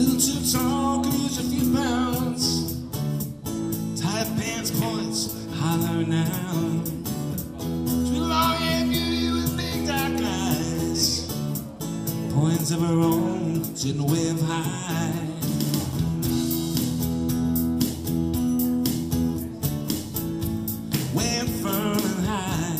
Little too tall, could use a few pounds. Tight pants, points, holler now. Sweet long-haired beauty with big dark eyes. Points of her own, sitting way up high. Way firm and high.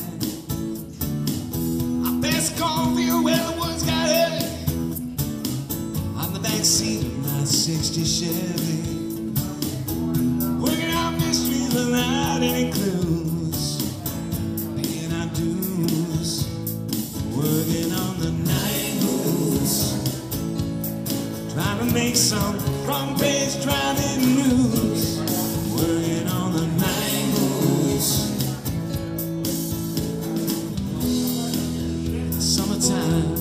I passed the cornfield where the woods got heavy. On the back seat of my '60 Chevy, working out mysteries without any clues, paying our dues, working on the night moves, trying to make some front page driving news, working on the night moves. Summertime.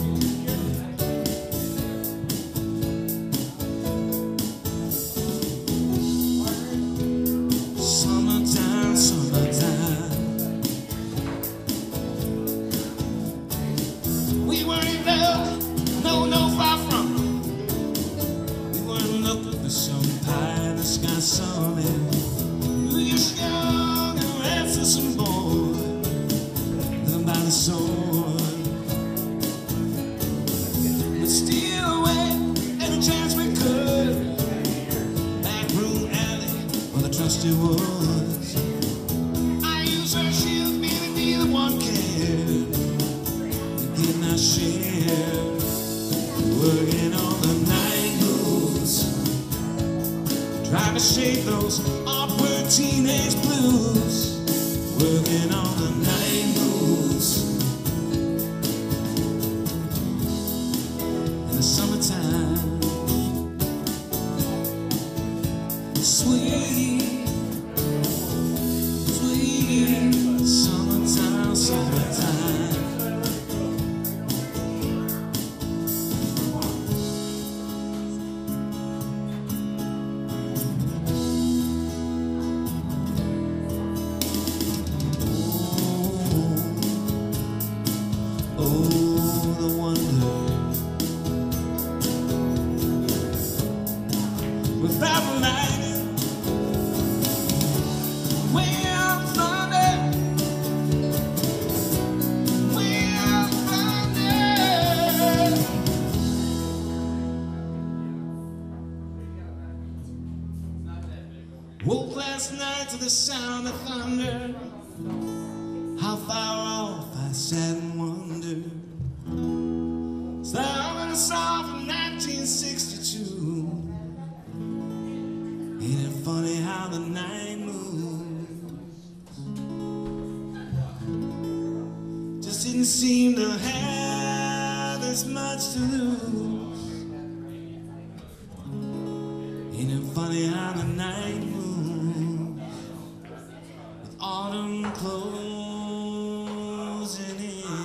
We weren't in love, no, far from it. We weren't looking for some pie in the sky sunny. We were just young and restless and bored, living by the sword. But steal away any chance we could, back room alley where the trusty woods. I used her shield, being neither one cared. In our share, working on the night moves, trying to shake those awkward teenage blues, working on the night moves. In the summertime, sweet, sweet summertime, summertime. Oh, the wonder without a light, we'll find it. We'll find it. Woke last night to the sound of thunder. How far off I sat and wondered. Starting a song from 1962. Ain't it funny how the night moves? Just didn't seem to have as much to lose. Ain't it funny how the night moves? With autumn closing in.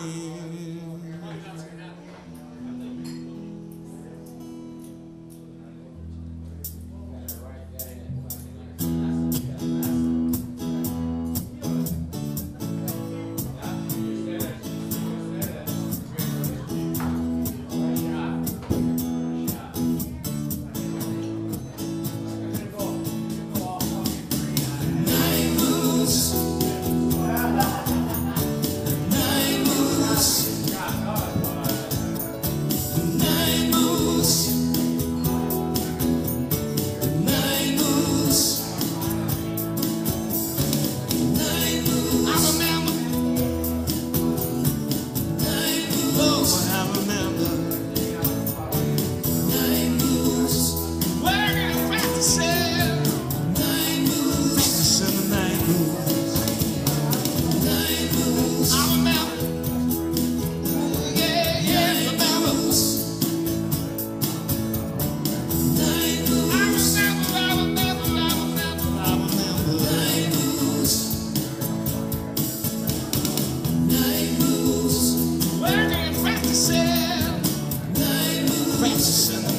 Practicing